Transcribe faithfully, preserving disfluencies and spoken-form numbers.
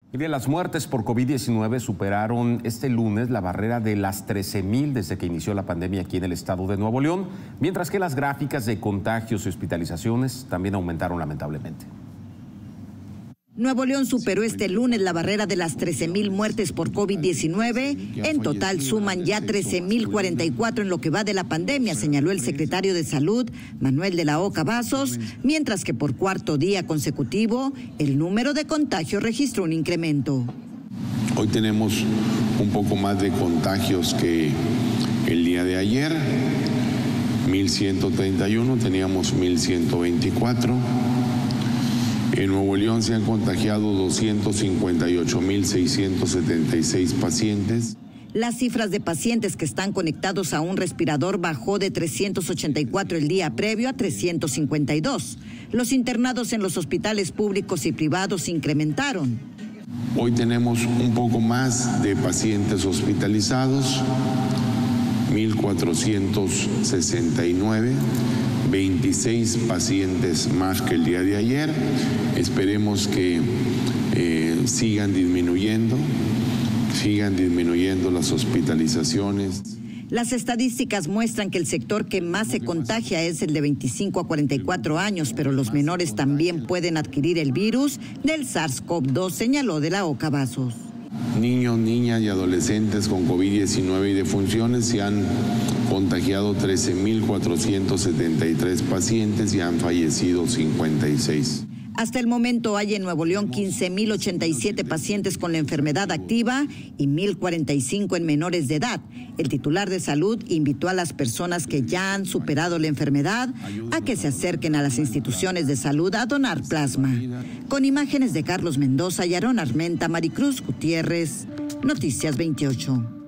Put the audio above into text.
Y bien, las muertes por COVID diecinueve superaron este lunes la barrera de las trece mil desde que inició la pandemia aquí en el estado de Nuevo León, mientras que las gráficas de contagios y hospitalizaciones también aumentaron lamentablemente. Nuevo León superó este lunes la barrera de las trece mil muertes por COVID diecinueve. En total suman ya trece mil cuarenta y cuatro en lo que va de la pandemia, señaló el secretario de Salud, Manuel de la O. Cavazos, mientras que por cuarto día consecutivo el número de contagios registró un incremento. Hoy tenemos un poco más de contagios que el día de ayer, mil ciento treinta y uno, teníamos mil ciento veinticuatro. En Nuevo León se han contagiado doscientos cincuenta y ocho mil seiscientos setenta y seis pacientes. Las cifras de pacientes que están conectados a un respirador bajó de trescientos ochenta y cuatro el día previo a trescientos cincuenta y dos. Los internados en los hospitales públicos y privados incrementaron. Hoy tenemos un poco más de pacientes hospitalizados, mil cuatrocientos sesenta y nueve. veintiséis pacientes más que el día de ayer. Esperemos que eh, sigan disminuyendo, sigan disminuyendo las hospitalizaciones. Las estadísticas muestran que el sector que más se contagia es el de veinticinco a cuarenta y cuatro años, pero los menores también pueden adquirir el virus del SARS CoV dos, señaló de la O. Cavazos. Niños, niñas y adolescentes con COVID diecinueve y defunciones se han contagiado trece mil cuatrocientos setenta y tres pacientes y han fallecido cincuenta y seis. Hasta el momento hay en Nuevo León quince mil ochenta y siete pacientes con la enfermedad activa y mil cuarenta y cinco en menores de edad. El titular de salud invitó a las personas que ya han superado la enfermedad a que se acerquen a las instituciones de salud a donar plasma. Con imágenes de Carlos Mendoza y Aarón Armenta, Maricruz Gutiérrez, Noticias veintiocho.